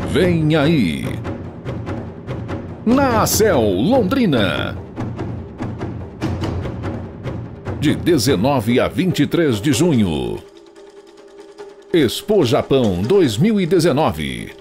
Vem aí. Na Acel Londrina. De 19 a 23 de junho. Expo Japão 2019.